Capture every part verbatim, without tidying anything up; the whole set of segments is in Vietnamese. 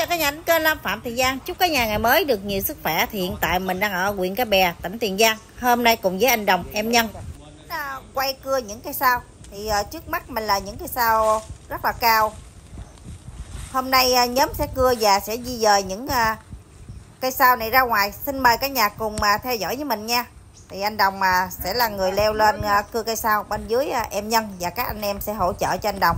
chào cả nhà đến kênh Lam Phạm Tiền Giang. Chúc cả nhà ngày mới được nhiều sức khỏe. Thì hiện tại mình đang ở huyện Cái Bè, tỉnh Tiền Giang. Hôm nay cùng với anh Đồng, em Nhân à, quay cưa những cây sao. Thì uh, trước mắt mình là những cây sao rất là cao. Hôm nay uh, nhóm sẽ cưa và sẽ di dời những uh, cây sao này ra ngoài. Xin mời cả nhà cùng uh, theo dõi với mình nha. Thì anh Đồng uh, sẽ là người leo lên uh, cưa cây sao. Bên dưới uh, em Nhân và các anh em sẽ hỗ trợ cho anh Đồng.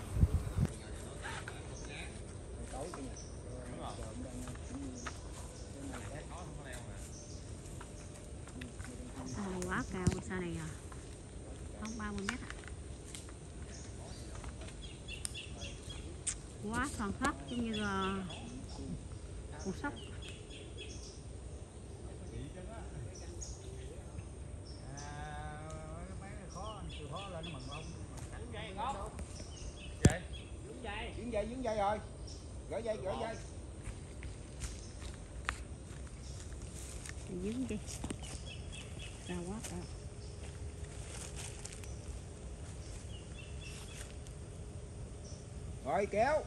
Quá cao sao này à? Không ba mươi mét à? Quá toàn phát giống như là cục sóc. Dướng dây, dướng dây rồi. Gỡ dây, gỡ dây. Dướng dây. Cao quá cao. Rồi kéo.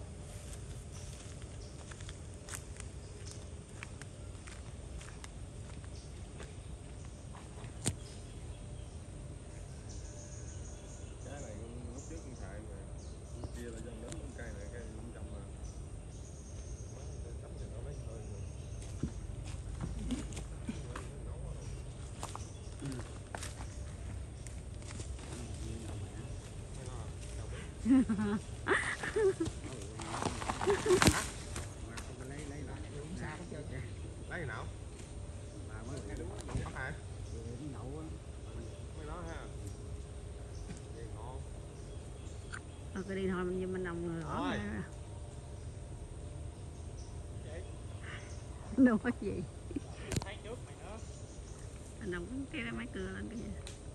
Cái này lúc trước con xài mà chia là dân đến cây này cây năm trăm mà. Cắm cho nó lấy hơi rồi. Lấy nào? Bắt hả? Mấy đó ha. Vậy ngon. Ờ, cái đi thôi mình mình đồng người bỏ ra. Đâu có gì. Thấy trước mày nữa. Anh đồng cũng kéo máy cưa lên cái gì.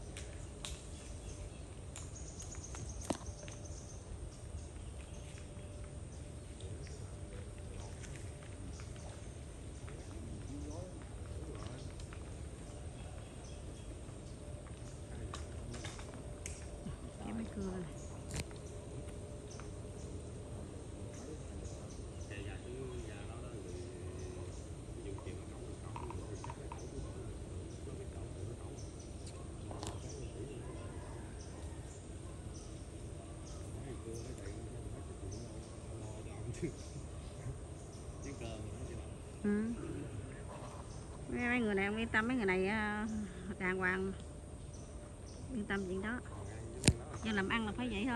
Máy cưa này. Ừ. Mấy người này không yên tâm, mấy người này đàng hoàng, yên tâm chuyện đó. Nhưng làm ăn là phải vậy thôi.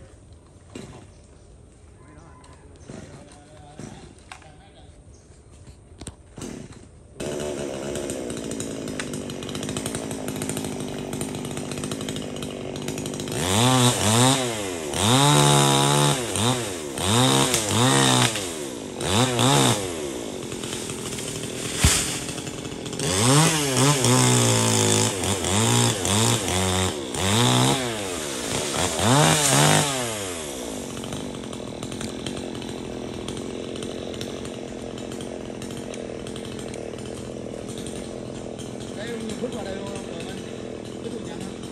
Bước vào đây luôn rồi anh. Tiếp tục nhanh không?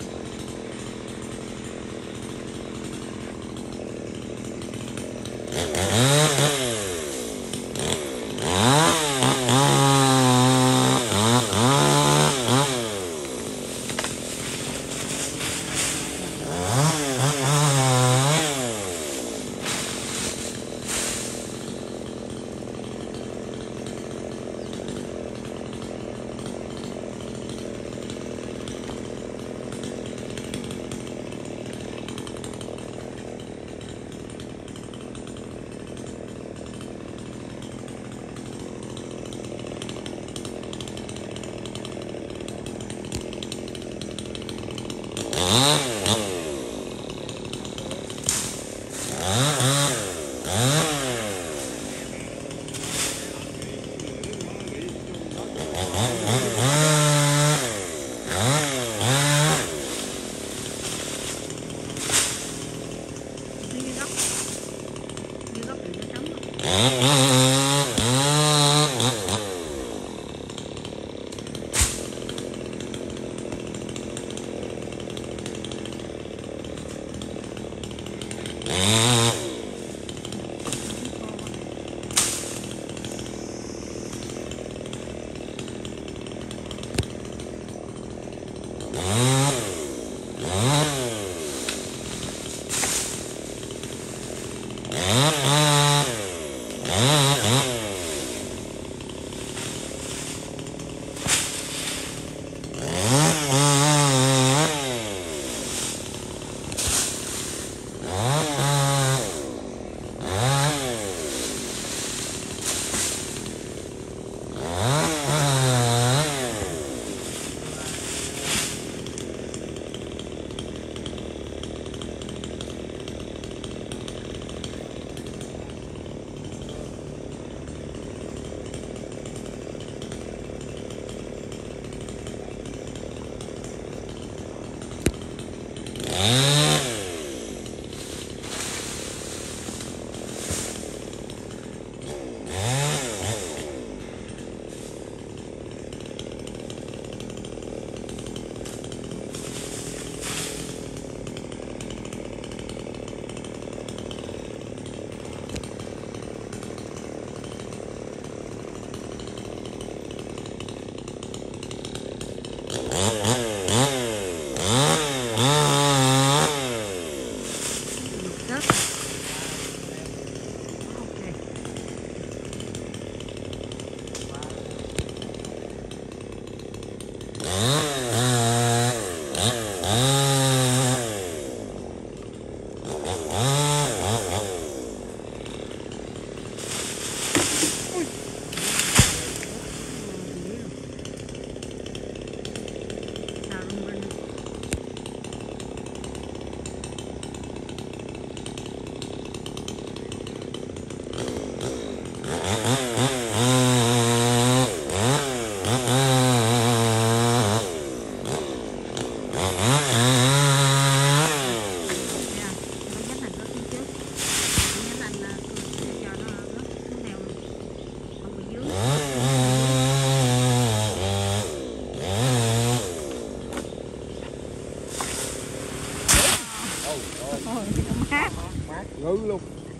Ngư luôn.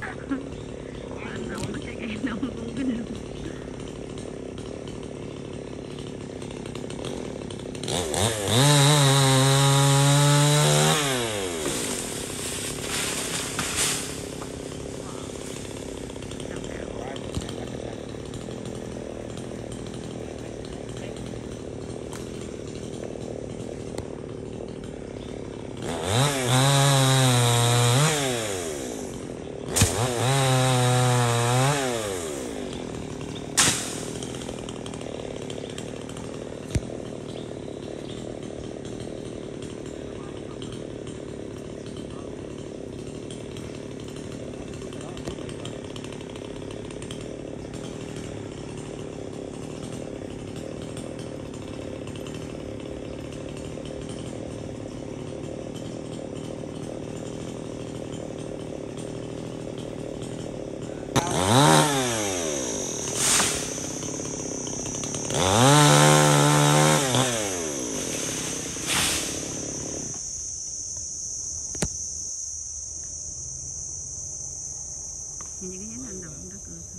Nhìn cái nhánh anh động đó cười không.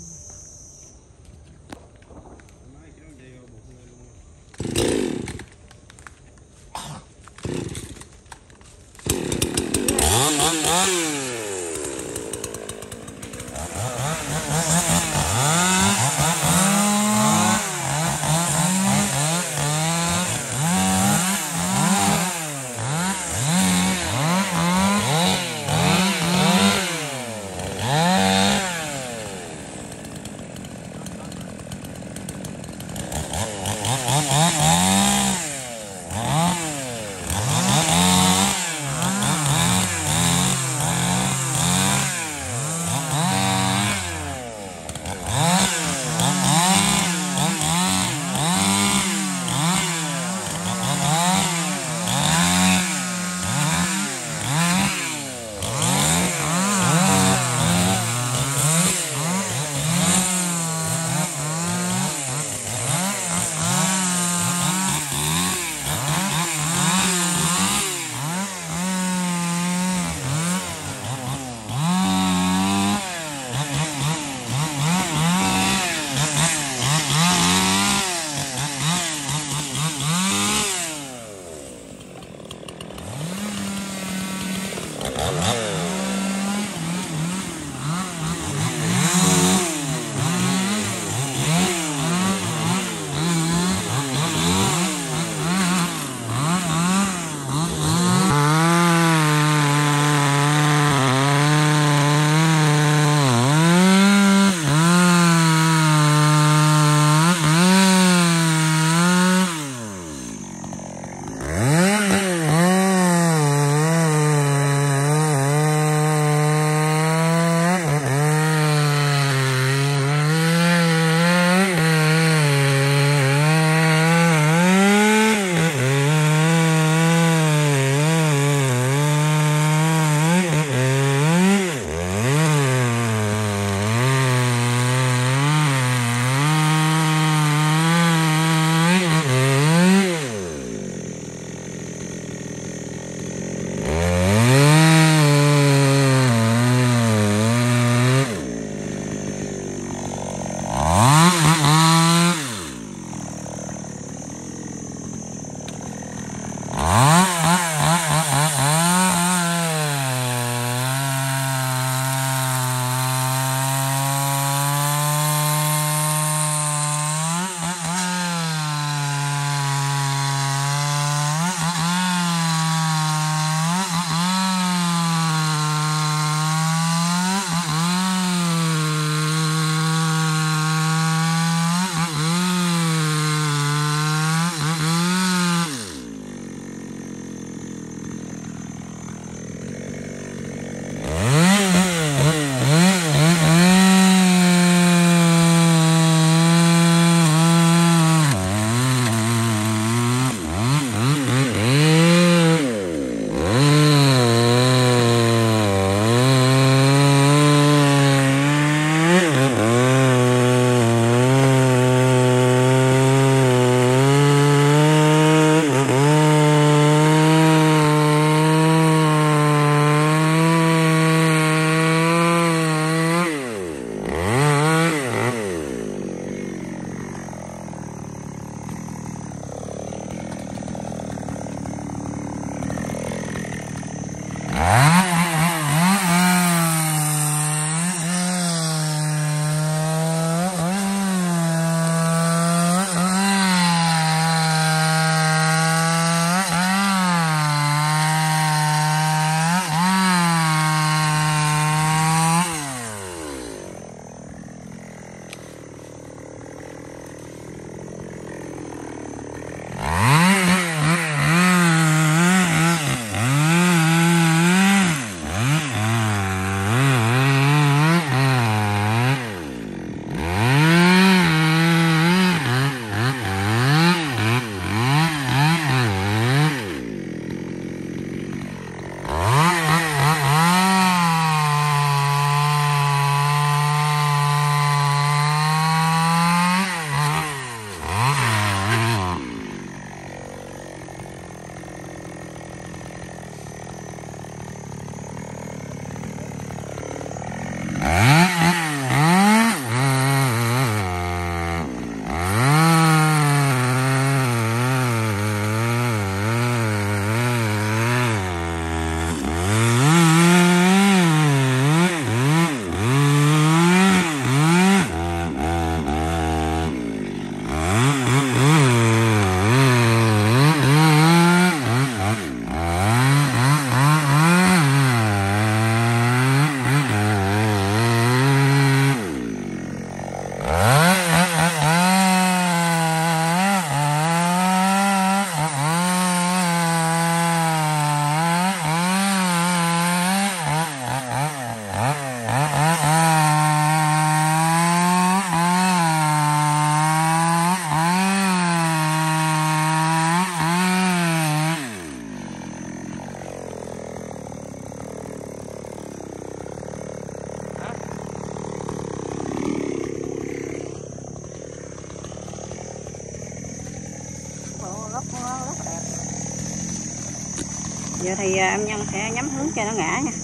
Giờ thì em Nhân sẽ nhắm hướng cho nó ngã nha.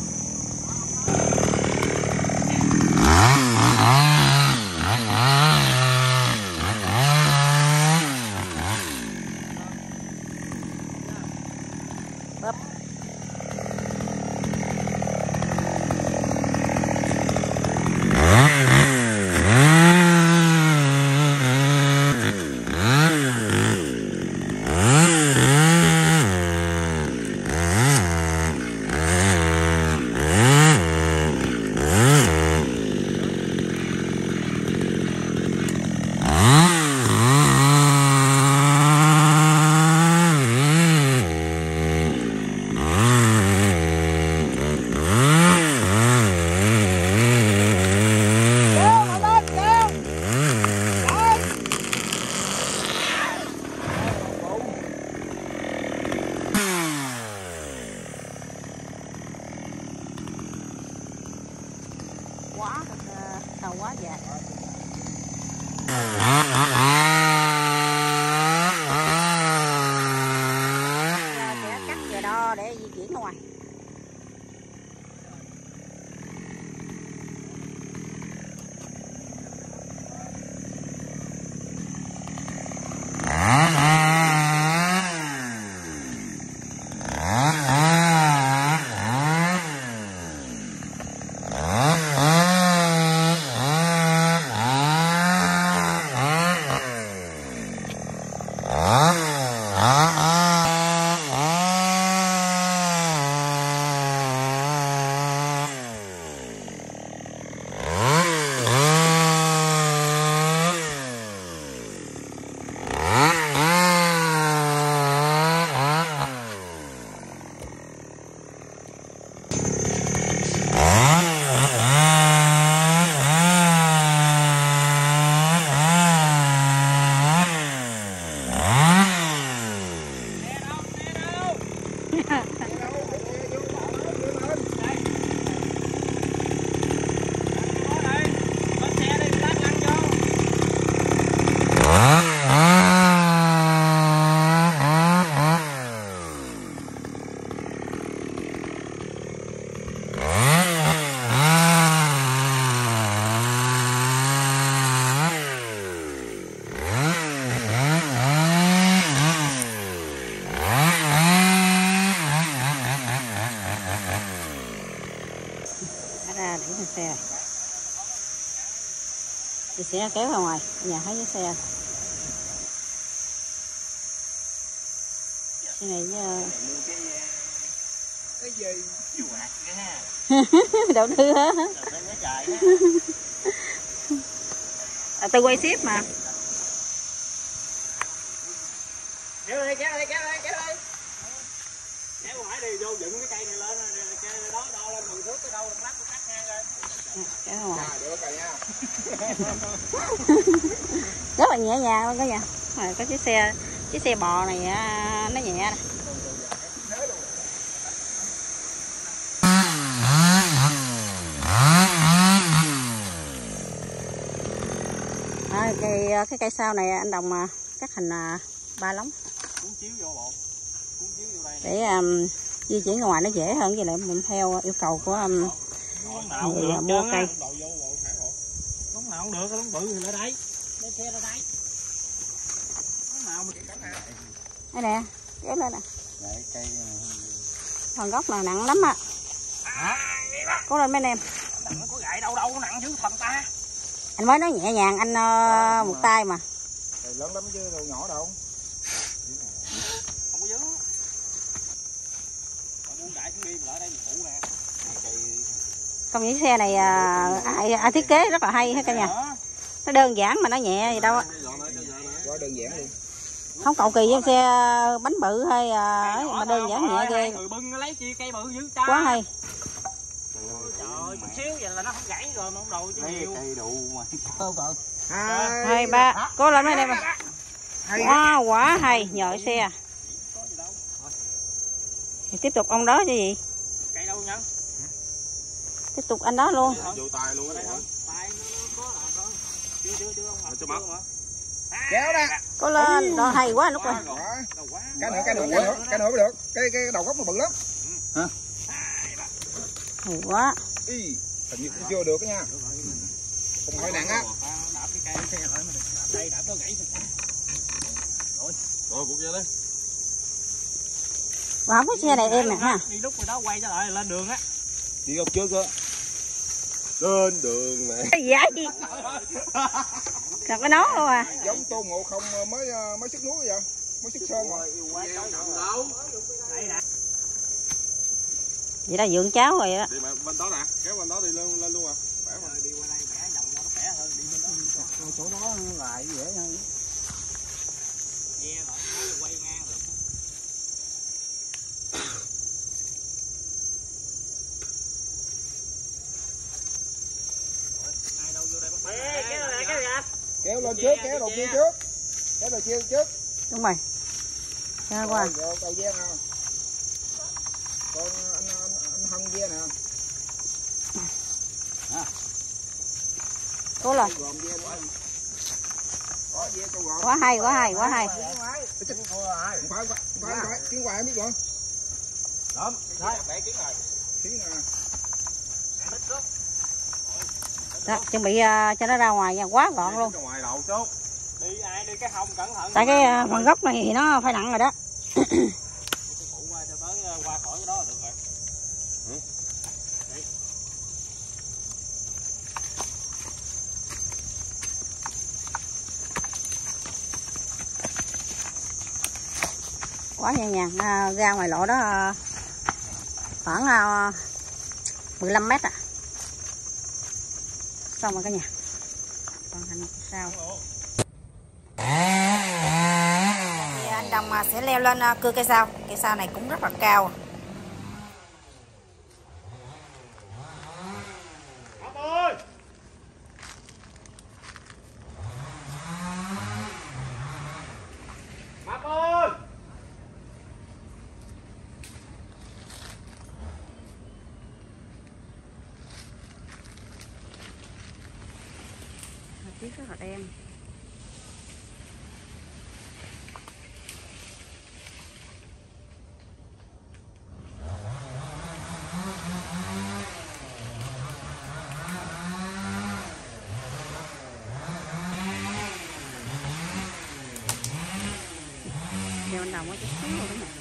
Bắp. Quá sâu quá dài. Sẽ cắt giờ đo để di chuyển ra ngoài. Ra để lên xe. Thì sẽ kéo ra ngoài, nhà thấy cái xe. Xe này với cái gì chiều quạt cái ha. đầu tư hả? À, tôi quay ship mà. Kéo đây, kéo đây, kéo đây, kéo đây. Kéo ngoài đi, vô dựng cái cây này lên rồi đó, đo lên mười thước tới đâu được lắc cắt ngang rồi. Kéo ra ngoài. Được rồi nha. Rất là nhẹ nhàng luôn cả nhà. Rồi có chiếc xe, chiếc xe bò này nó nhẹ nè. À, cái cái cây sau này anh Đồng cắt thành ba lóng để um, di chuyển ra ngoài nó dễ hơn, với lại mình theo yêu cầu của um, người mua cây. Lúc nào không được, lúc bự thì lại đây, lấy xe ra đây. Lúc nào mình cắt ha. Đây nè, kéo lên nè. Phần gốc là nặng lắm á. Cố lên mấy anh em. Nó có gậy đâu đâu, nó nặng dữ thần ta. Anh mới nói nhẹ nhàng anh uh, một tay mà. Lớn lắm chứ đâu nhỏ đâu. Không có dữ. Buông đại xuống đi, lại đây phụ nè. Công những xe này uh, ai, ai thiết kế rất là hay hết cả nhà. Nó đơn giản mà nó nhẹ gì đâu á. Quá đơn giản luôn. Không cầu kỳ với xe bánh bự hay uh, mà đơn giản nhẹ ghê. Người bưng lấy chi cây bự dữ cha. Quá hay. Trời ơi, chút xíu vậy là nó không gãy rồi mà không đầu chứ nhiều. Cây đủ mà. Hai, hai ba, cố lên mấy anh em. Wow, quá hay, nhờ xe. Thì tiếp tục ông đó chứ gì? Cây đâu Nhân? Tiếp tục anh đó luôn. Vô tay luôn á. Tay nó có làm đó. Chưa chưa chưa không cho mắt. Kéo ra. Cố lên, đó hay quá lúc rồi. Cái nữa, cái nữa, cái nữa, cái nữa mới được. Cái cái đầu gốc nó bự lắm. Hả? Hay quá. Ý, hình như cũng chưa được đó nha. Không phải nặng á. Đạp cái cây xe lại mà đạp đây đạp nó gãy. Rồi, rồi buộc ra đi. Mà không có xe này em nè ha. Đi lúc rồi đó quay trở lại lên đường á. Đi góc trước á. Lên đường này. Cái gì vậy? Gặp cái nón luôn à. Giống Tôn Ngộ Không mới mới sức núi vậy. Mới sức sơn rồi. Đây nè. Vậy là dượng cháu rồi đó. Đi bên đó nè, kéo bên đó đi lên lên luôn à. Khỏe mà. Đi qua đây vẽ vòng nó khỏe hơn đi bên đó. Chỗ đó lại dễ hơn. Nghe rồi, quay ngang được. Ai đâu vô đây bắt bánh. Ê, kéo lại kéo kìa. Kéo lên trước, kéo đầu kia trước. Kéo đầu kia trước. Đúng rồi. Ra qua. Rồi, đầu dê nào. Còn anh anh, anh Hân dê nè. Cố lên. Gồm dê nữa. Có dê cho gọn. Quá hay, quá hay, quá hay. Không phải, không phải, không phải, tiếng hoài em biết rồi. Đúng, đấy, bẻ kiến rồi. Tiếng nè. Đó, chuẩn bị uh, cho nó ra ngoài nha, quá gọn luôn. Ra ngoài đầu chút. Đi ai đi cái hông cẩn thận. Tại cái uh, phần gốc này thì nó phải nặng rồi đó. Phụ qua cho tới qua khỏi cái đó là được rồi. Ừ. Đi. Quá nhẹ nhàng, uh, ra ngoài lộ đó uh, khoảng uh, mười lăm mét à. Xong rồi cả nhà. Còn hành sao? Thì anh Đồng sẽ leo lên cưa cây sao. Cây sao này cũng rất là cao. Mập ơi. Mập ơi. Tiết rất là đen. Giờ anh Đồng có chút xíu rồi đó nè.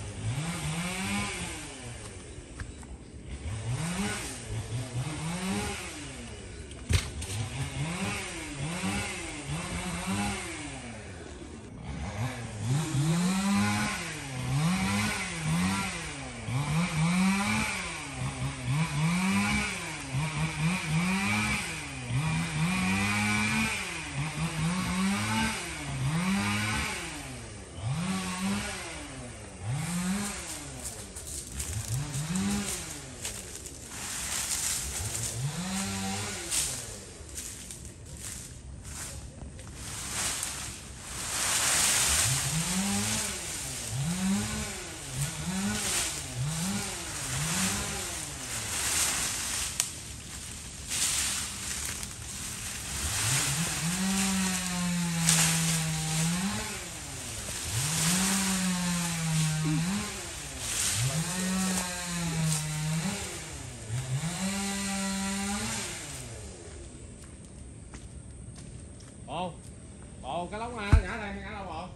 Bộ. Bộ cái lóng ngã đây ngã đâu bộ?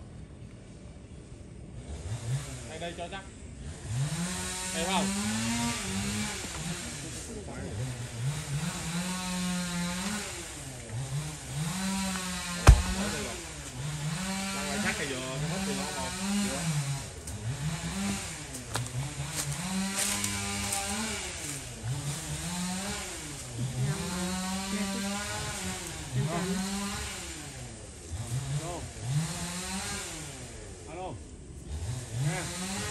Đây đây cho chắc. Đây không? Ra ngoài chắc thì vừa cái hết thì nó một. Alo. Nha.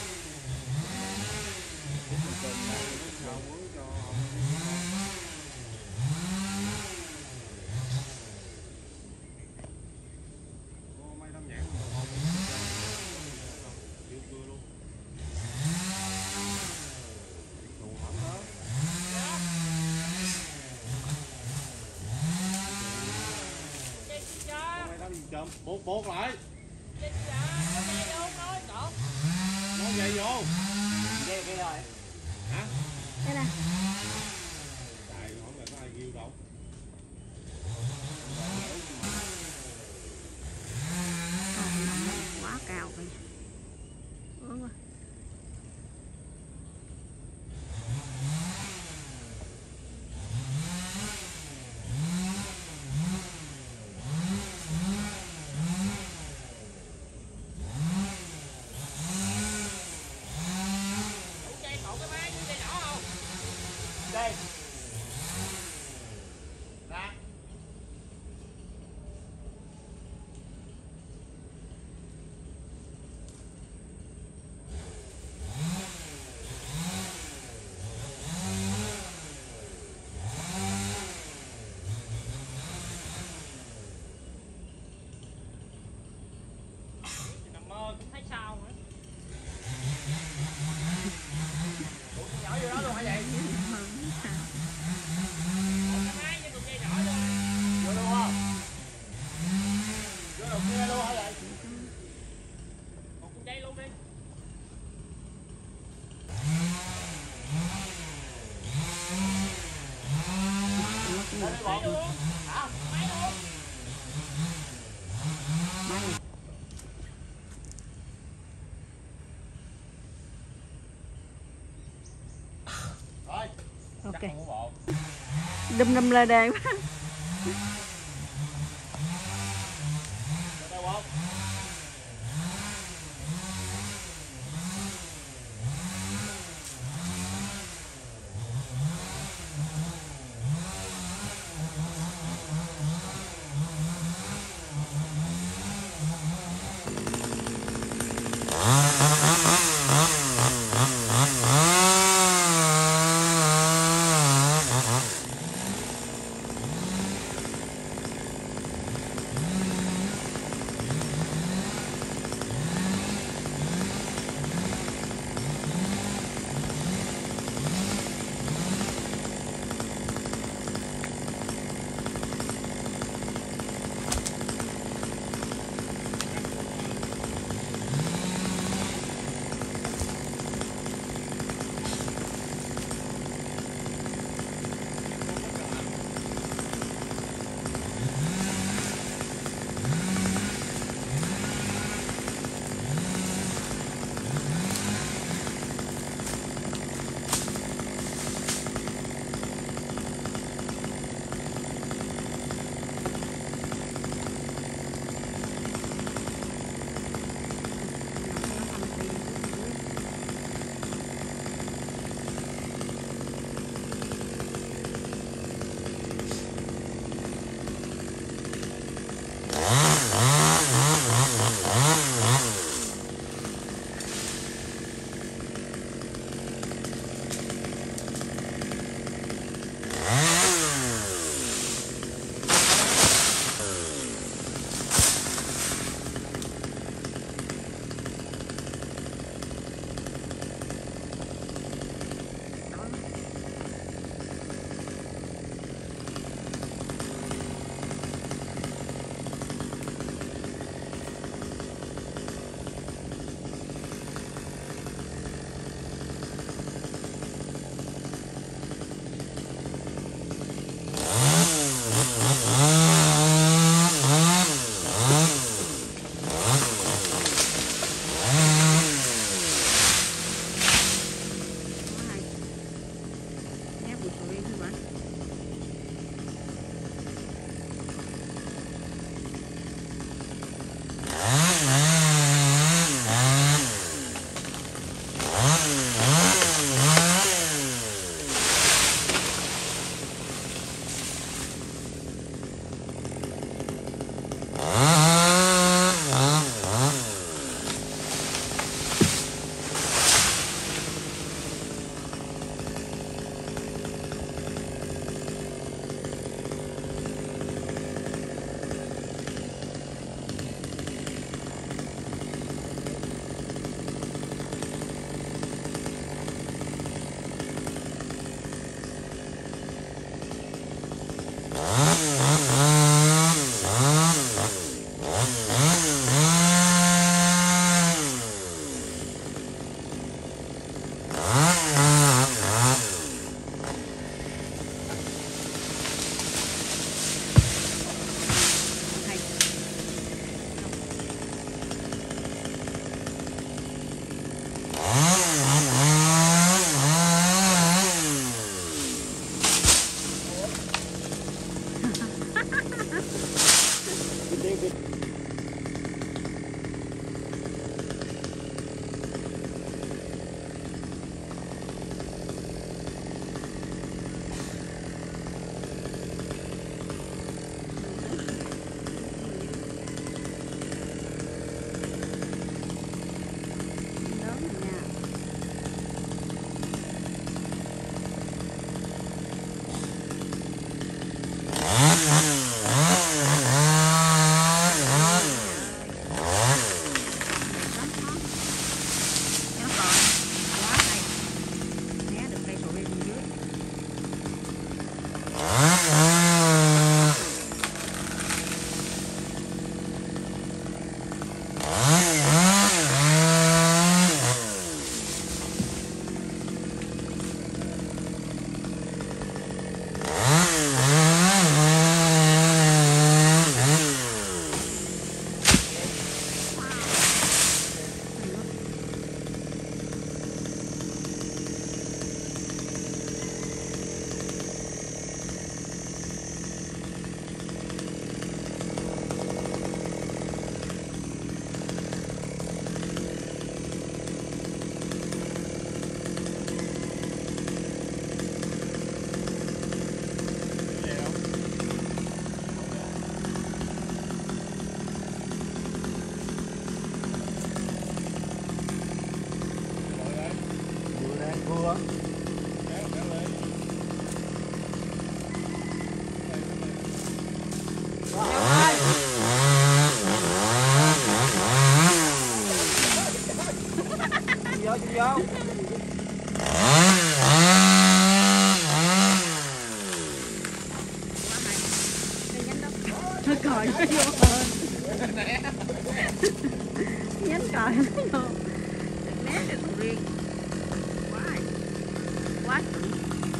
Chậm, buộc buộc lại. Nó dây vô. Dây kia rồi. Hả? Đây nè. Tại không là có ai kêu đâu. Quá cao kìa. Ướn quá. Dây cột cái máy dây nhỏ không? Đây. Ra. Nằm mơ cũng thấy sao nữa. Ủa, nhỏ vô đó luôn hả vậy? Cái máy với cục dây nhỏ luôn. Vô luôn không? Vô đầu kia luôn hả vậy? Một cục dây luôn đi. Lên đi bộ luôn. Hả? Máy luôn. Rồi. Ok. Chắc không có bộ. Đâm đâm lê đê quá. Vô đâu không? Ah. Còi nó vô nhánh còi nó vô né được một riêng quá quá chuẩn.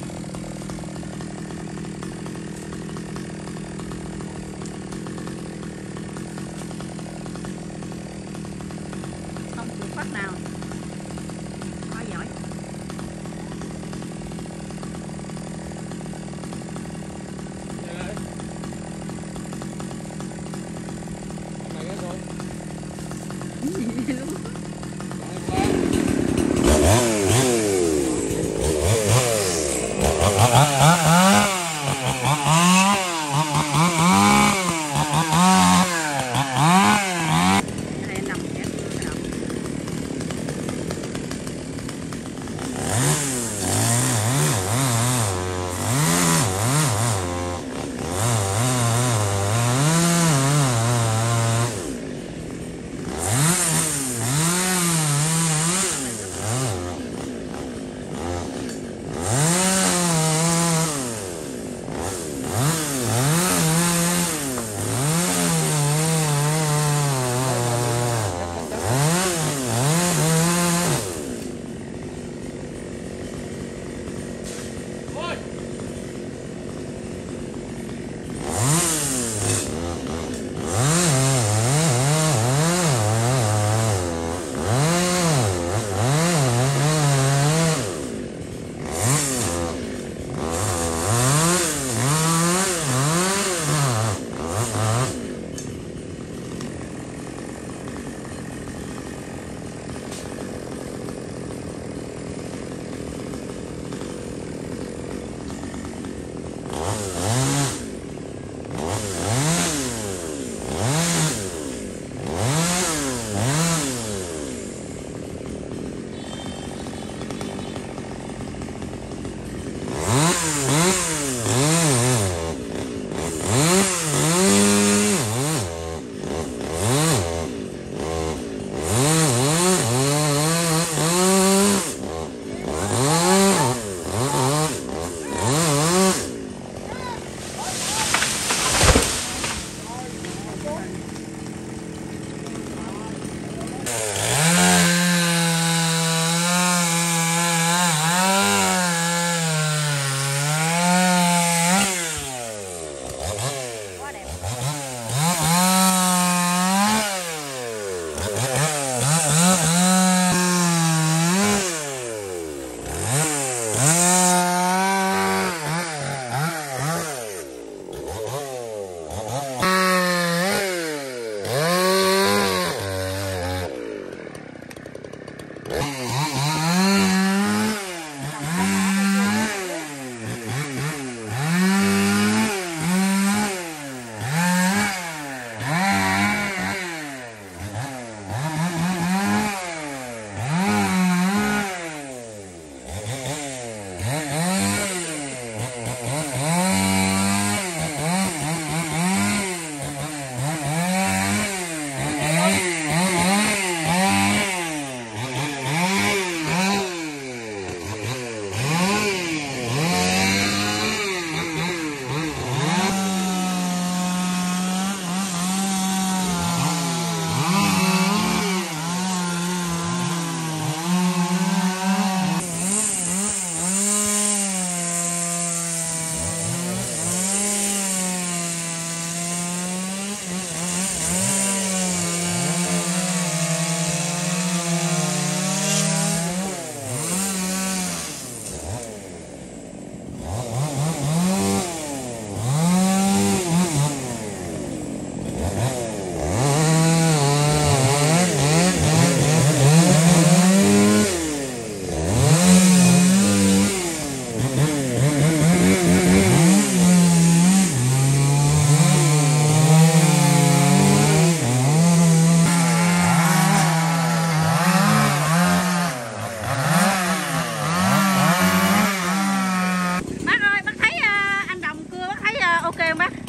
Không chịu phát nào quá giỏi.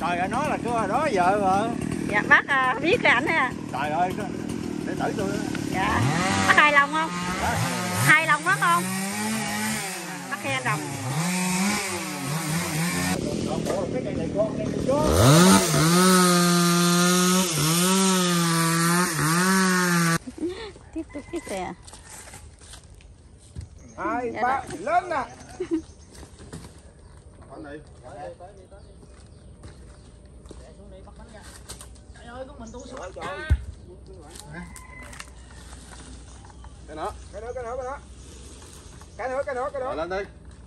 Trời ơi, nó là cái đó giờ mà. Dạ bác à, biết cái ảnh ha. Trời ơi, để tử tôi. Dạ. Bác hài lòng không? Hài lòng bác không? Bác khen anh Đồng. Cái cây này con, cây này chó. Tiếp tục tiếp kìa. Hai, ba, lên nè. Anh này. Trời ơi, con mình tôi xuống. Cái nữa. Cái nữa, cái nữa, cái nữa. Cái nữa, cái nữa, cái nữa. Rồi lên đi.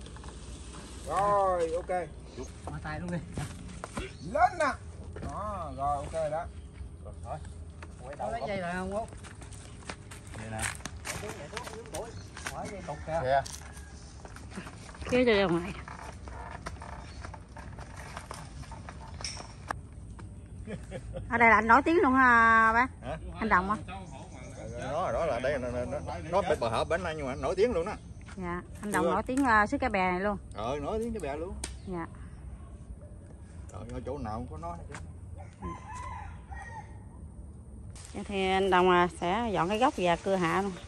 Rồi, ok. Mở tay luôn đi. Lên nè. Đó, rồi ok đó. Rồi thôi. Có lấy dây rồi không Út? Vậy nè. Mở dây cục kìa. Kìa. Kéo cho ra ngoài. Ở đây là anh nổi tiếng luôn ha bác. Hả? Anh Đồng á. Nó đó là đây nó nó nó nó bờ hợp bển này nhưng mà nổi tiếng luôn đó. Dạ, anh Đồng nổi tiếng uh, xứ Cái Bè này luôn. Ờ nổi tiếng cái bè luôn. Dạ. Trời ơi chỗ nào cũng có nó hết trơn. Vậy thì anh Đồng uh, sẽ dọn cái gốc và cưa hạ luôn.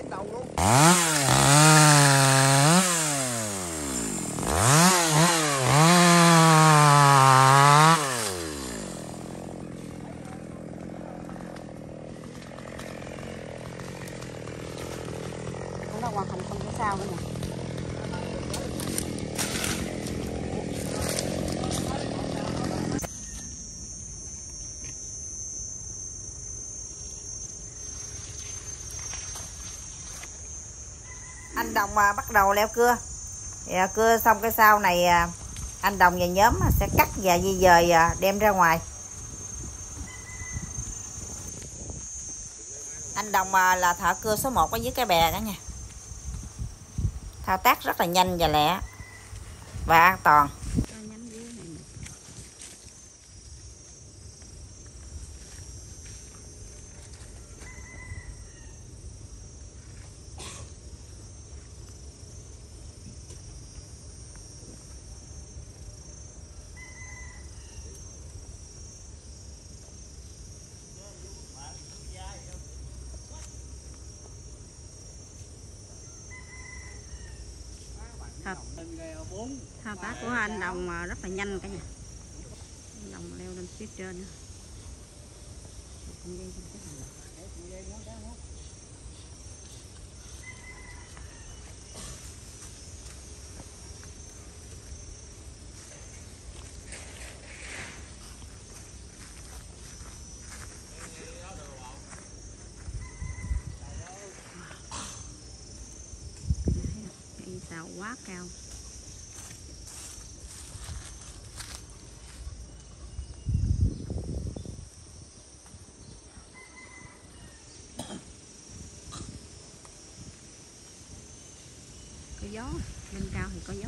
đầu luôn. Nó hoàn thành không có sao nữa nè. Anh Đồng à, bắt đầu leo cưa. Thì, à, cưa xong cái sau này à, anh Đồng và nhóm sẽ cắt và di dời à, đem ra ngoài. Anh Đồng à, là thợ cưa số một ở dưới cái bè đó nha. Thao tác rất là nhanh và lẹ và an toàn. Thao, thao tác của anh Đồng rất là nhanh cả nhà. Anh Đồng leo lên phía trên. Sao quá cao. Có gió, lên cao thì có gió.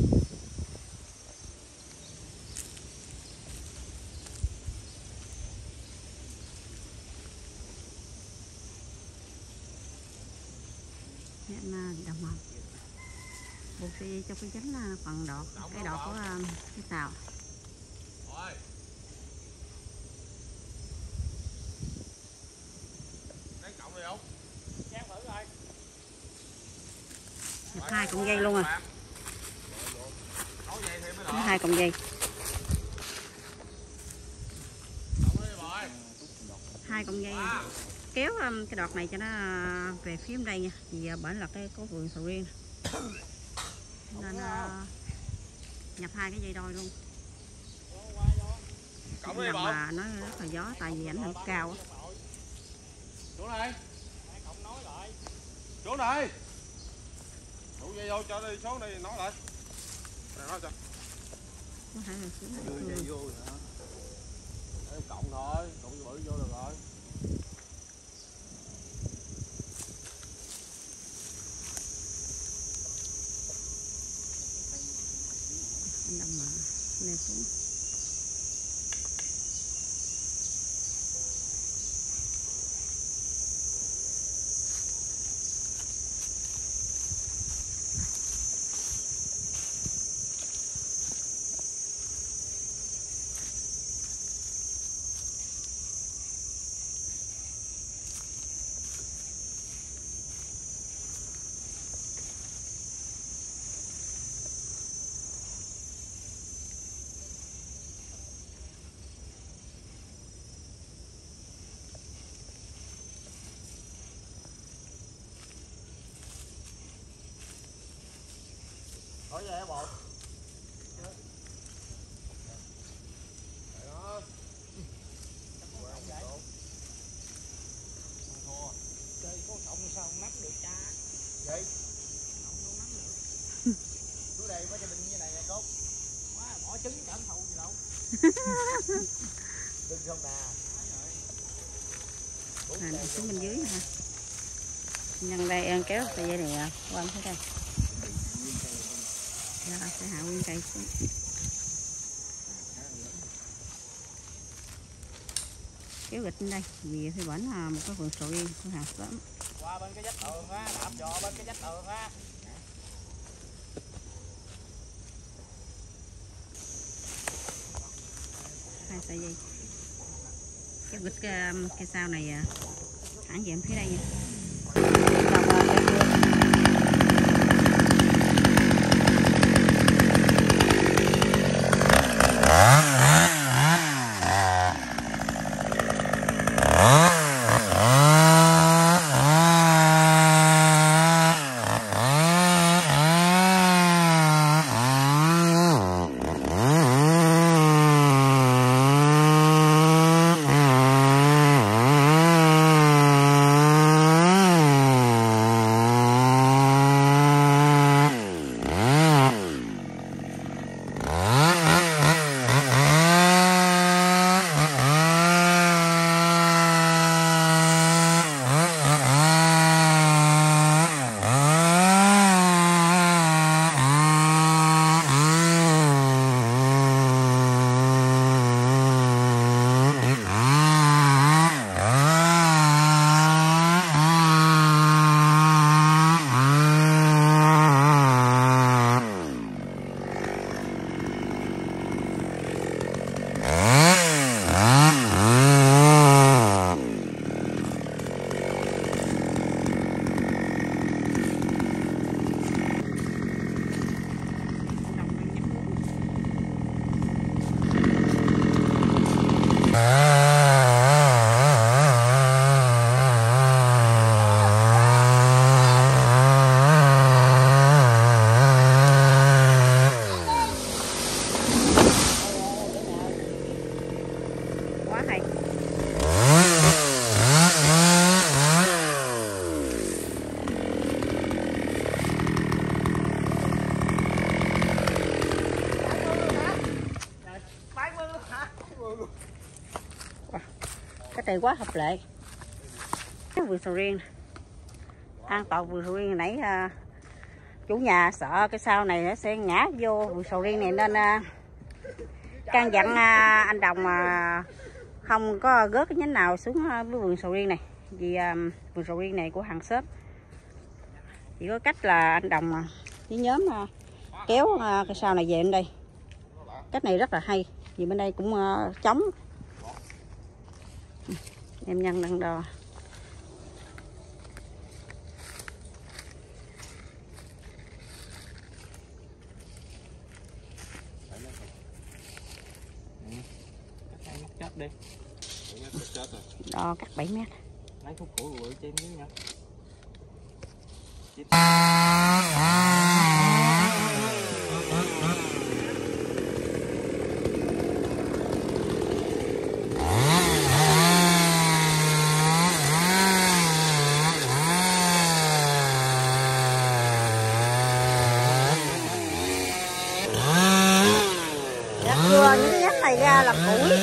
Nên đồng hồ buộc dây cho cái chánh phần đọt, cái đọt của cái xào. Nhập hai cọng dây luôn rồi. Hai cọng dây. Hai cọng dây. Kéo cái đọt này cho nó về phía bên đây nha. Vì bởi là cái có vườn sầu riêng. Nên uh, nhập hai cái dây đôi luôn. Nằm mà nói rất là gió tại vì ảnh hưởng cao á. Chỗ này. Chỗ này. Đủ dây vô cho đi xuống đi nói lại. Này nói cho. Có thể là xuống này. Đưa dây vô rồi hả? Em cộng thôi, cộng cho bự vô được rồi. Anh Đồng mà leo xuống. Hỏi về bột. Chơi có cộng sao không nắm được cha. Vậy. Cộng đâu nắm được. Xuống đây có gia đình như này nè Cốt. Má bỏ trứng cẩn thù gì đâu. Đừng không nè. À, xuống bên dưới ha. Nhân đây em kéo sợi dây này qua phía đây. Rồi sẽ hạ nguyên cây xuống. Kéo gịch lên đây vì thì vẫn là một cái vườn sầu riêng của hàng xóm. Qua bên cái vách tường á, đạp dò bên cái vách tường á. Hai sợi dây. Kéo gịch cái, cái sau này thẳng về phía đây nha. này quá hợp lệ. Cái vườn sầu riêng an toàn, vườn sầu riêng hồi nãy à, chủ nhà sợ cái sau này nó sẽ ngã vô vườn sầu riêng này nên à, căn dặn à, anh Đồng à, không có gớt cái nhánh nào xuống với vườn sầu riêng này, vì à, vườn sầu riêng này của hàng xóm. Chỉ có cách là anh Đồng à, với nhóm à, kéo à, cái sau này về bên đây. Cách này rất là hay, vì bên đây cũng à, trống. Em nhân đang đo. Chết đi. Đo cắt bảy mét. Lấy khúc củi bự cho em với nha. Gặt cưa những nhánh này ra là củi.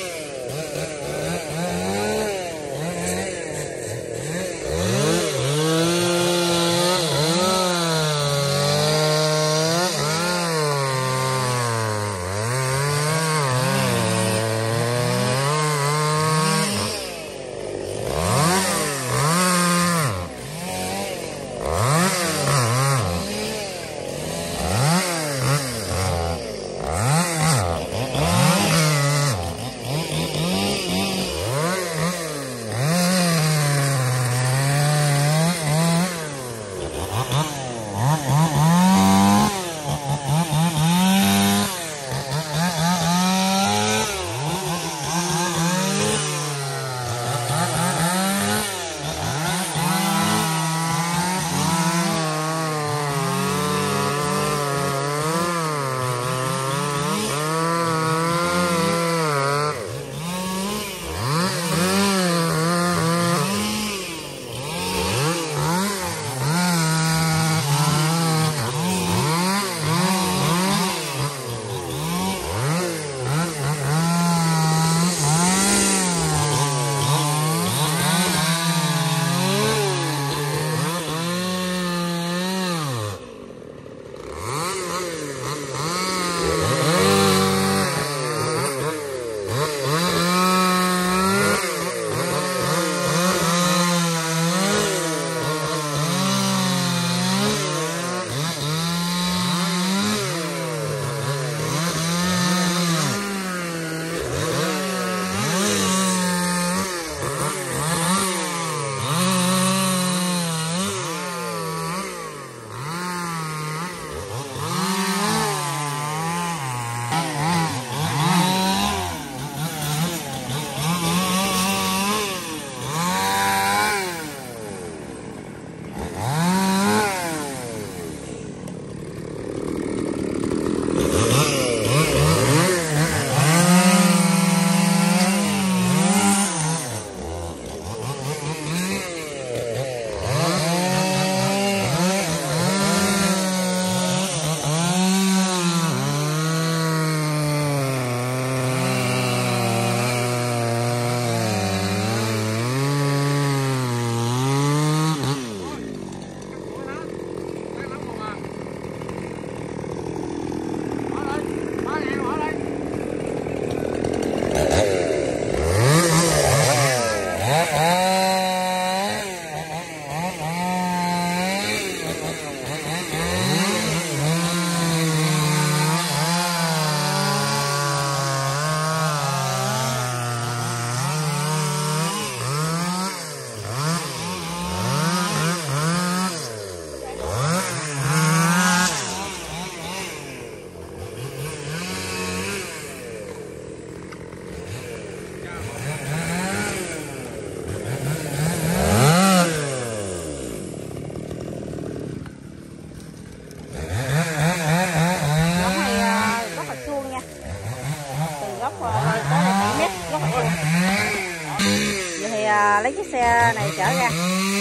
lấy chiếc xe này chở ra.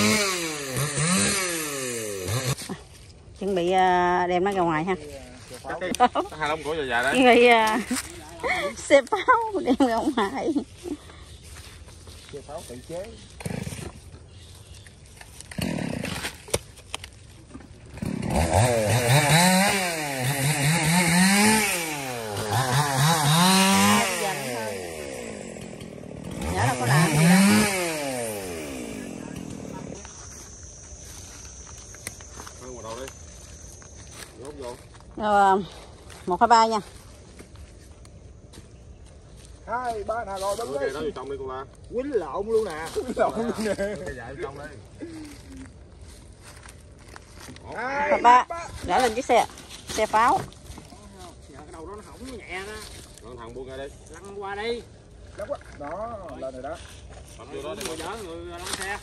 À, chuẩn bị đem nó ra ngoài ha. Hai lông cổ dài dài đấy. Chuẩn bị xe pháo đem ra ngoài. Chơi pháo tự chế. Nhớ là có làm gì đâu. Ăn vào đầu đi. Nhốt vô. Rồi, một hai ba nha. Hai ba nè rồi đứng Cái đi. đó vô trong đi con la. Quýnh lộn luôn nè. Quýnh lộn luôn nè. Cái dại vô trong đi. Hai ba. Để lên chiếc xe. Xe pháo. Giờ cái đầu đó nó hỏng nhẹ đó. Lăn thằng buông ra đi. Lăn qua đi. Đó, đó lên rồi đó. Tập vô đó đi. Người dở người lăn xe.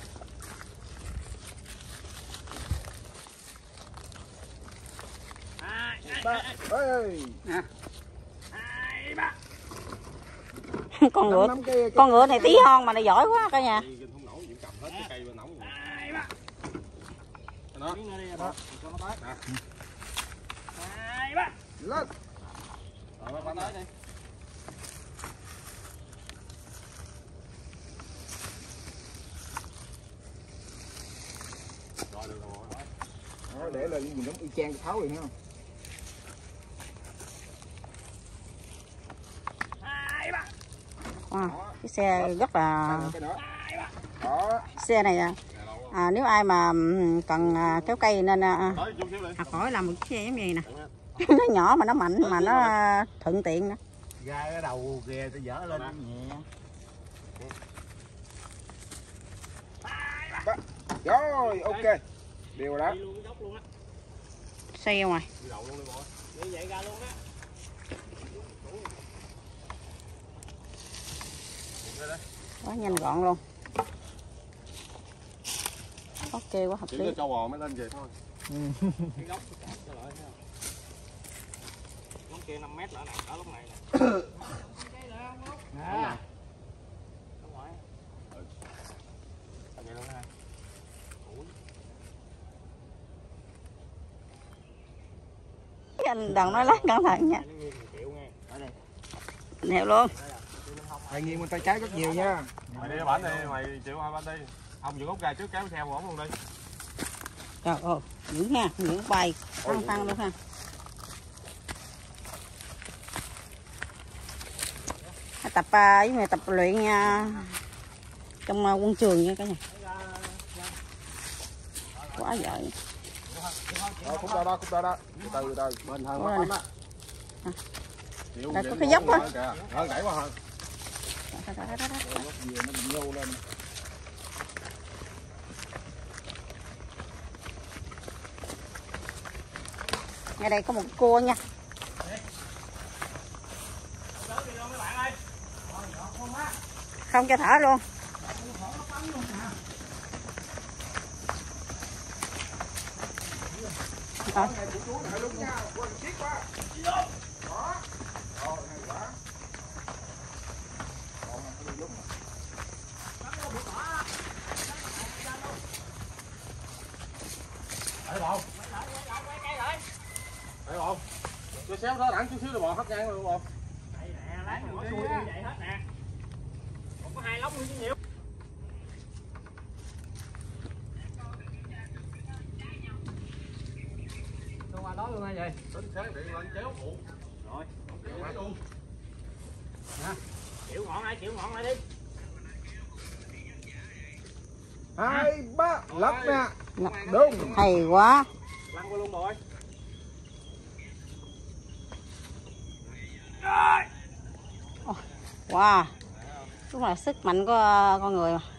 Hai Ba. Ê. hai ba. Con ngựa. Nắm cái, Con ngựa này tí hon mà nó giỏi quá cả nhà. Đi không nổi, cầm hết cái cây bên nóng. Hai ba. Đó. Miếng nữa đi rồi. Cho nó tới. Hai ba. lên. Rồi bắt tới đi. Rồi được rồi. Đó, để lên gì giống y chang cái pháo vậy ha. Hai ba. À, cái xe rất là Cái đó. Đó. xe này à, à, nếu ai mà cần à, kéo cây nên à, Tới chút xíu đi. học hỏi làm một chiếc xe giống như này nè. Nó nhỏ mà nó mạnh mà nó thuận tiện nữa. Ra cái đầu kìa tôi dở lên nhẹ. Ba. Rồi ok. Điều rồi đó. Đi luôn góc luôn á. Xe ngoài. Đi đầu luôn đi bộ. Đi vậy ra luôn á. Quá nhanh gọn luôn. Ok quá hợp Chỉ lý. có cho bò mới lên về thôi. Cái góc cái cho lại ha. Lúc kia năm mét là nè, ở lúc này nè. Nè. Ở ngoài. Ừ. Vậy luôn ha. Anh Đằng nói lát cẩn thận nha. Nèo luôn. Mày nghiêng bên tay trái rất nhiều nha. Mày đi bển đi, mày chịu hai bên đi. Ông dựng út ra trước kéo theo ổng luôn đi. Trời ơi, dữ ha, những bay phăng phăng luôn ha. Tập uh, với người tập luyện uh, trong uh, quân trường nha cả nhà. Quá giỏi. Đó, khúc đó đó, khúc đó đó. Từ từ từ. Bên hơn Ủa, mắt á. Đây có cái dốc á. Đó, gãy qua hơn. Gốc dừa nó bị nhô lên. Ngay đây có một cua nha. Không cho thở luôn. Đó. Đấy bò. Đấy bò. Cho xéo đó đẳng chút xíu rồi bò hất ngang luôn bò. Đây nè, lát nữa xuôi như vậy hết nè. Còn có hai lốc nữa chứ nhiều. Tôi qua đó luôn hay vậy? Tính sáng điện lên chéo phụ. Rồi. Kéo luôn. Nè. Chịu ngọn lại, chịu ngọn lại đi. Hai ba lắp nè. Lắp. Đúng. Hay quá. Lăn qua luôn rồi. Wow. Đúng là sức mạnh của con người mà.